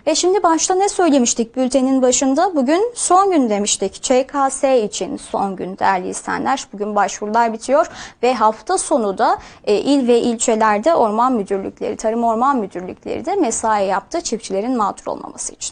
Şimdi başta ne söylemiştik bültenin başında? Bugün son gün demiştik. ÇKS için son gün değerli izleyenler. Bugün başvurular bitiyor ve hafta sonu da il ve ilçelerde orman müdürlükleri, tarım orman müdürlükleri de mesai yaptı çiftçilerin mağdur olmaması için.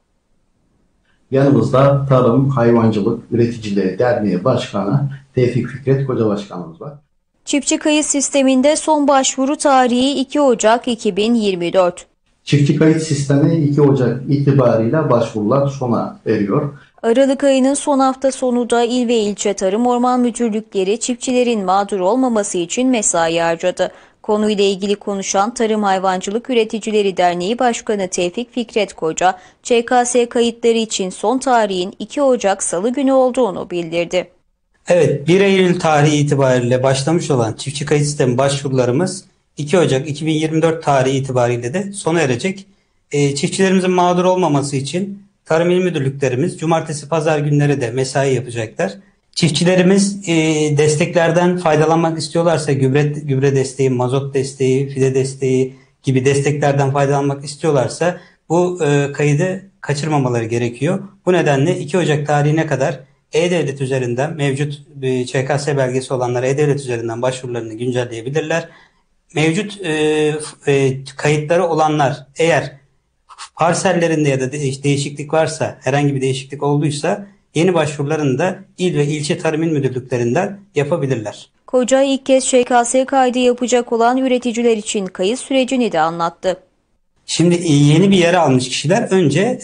Yanımızda Tarım Hayvancılık Üreticileri Derneği Başkanı Tevfik Fikret Koca Başkanımız var. Çiftçi kayıt sisteminde son başvuru tarihi 2 Ocak 2024. Çiftçi kayıt sistemi 2 Ocak itibarıyla başvurular sona eriyor. Aralık ayının son hafta sonu da il ve ilçe tarım orman müdürlükleri çiftçilerin mağdur olmaması için mesai harcadı. Konuyla ilgili konuşan Tarım Hayvancılık Üreticileri Derneği Başkanı Tevfik Fikret Koca, ÇKS kayıtları için son tarihin 2 Ocak Salı günü olduğunu bildirdi. Evet, 1 Eylül tarihi itibariyle başlamış olan çiftçi kayıt sistemi başvurularımız 2 Ocak 2024 tarihi itibariyle de sona erecek. Çiftçilerimizin mağdur olmaması için Tarım İl Müdürlüklerimiz cumartesi pazar günleri de mesai yapacaklar. Çiftçilerimiz desteklerden faydalanmak istiyorlarsa gübre desteği, mazot desteği, fide desteği gibi desteklerden faydalanmak istiyorlarsa bu kaydı kaçırmamaları gerekiyor. Bu nedenle 2 Ocak tarihine kadar E-Devlet üzerinden mevcut ÇKS belgesi olanlar E-Devlet üzerinden başvurularını güncelleyebilirler. Mevcut kayıtları olanlar eğer parsellerinde ya da değişiklik varsa, herhangi bir değişiklik olduysa yeni başvurularını da il ve ilçe tarım il müdürlüklerinden yapabilirler. Koca ilk kez ÇKS kaydı yapacak olan üreticiler için kayıt sürecini de anlattı. Şimdi yeni bir yer almış kişiler önce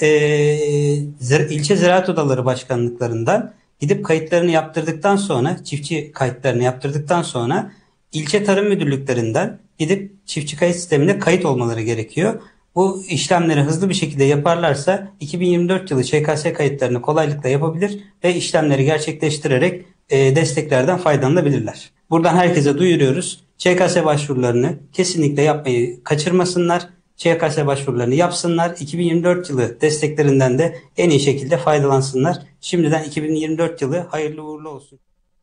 ilçe ziraat odaları başkanlıklarından gidip kayıtlarını yaptırdıktan sonra, çiftçi kayıtlarını yaptırdıktan sonra ilçe tarım müdürlüklerinden gidip çiftçi kayıt sistemine kayıt olmaları gerekiyor. Bu işlemleri hızlı bir şekilde yaparlarsa 2024 yılı ÇKS kayıtlarını kolaylıkla yapabilir ve işlemleri gerçekleştirerek desteklerden faydalanabilirler. Buradan herkese duyuruyoruz. ÇKS başvurularını kesinlikle yapmayı kaçırmasınlar. ÇKS başvurularını yapsınlar. 2024 yılı desteklerinden de en iyi şekilde faydalansınlar. Şimdiden 2024 yılı hayırlı uğurlu olsun.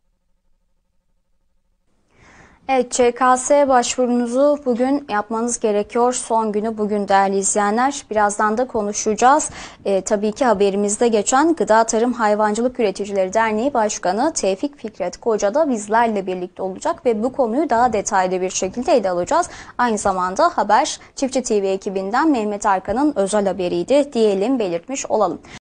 Evet, ÇKS başvurunuzu bugün yapmanız gerekiyor. Son günü bugün değerli izleyenler. Birazdan da konuşacağız. Tabii ki haberimizde geçen Gıda Tarım Hayvancılık Üreticileri Derneği Başkanı Tevfik Fikret Koca da bizlerle birlikte olacak ve bu konuyu daha detaylı bir şekilde ele alacağız. Aynı zamanda haber Çiftçi TV ekibinden Mehmet Arkan'ın özel haberiydi diyelim, belirtmiş olalım.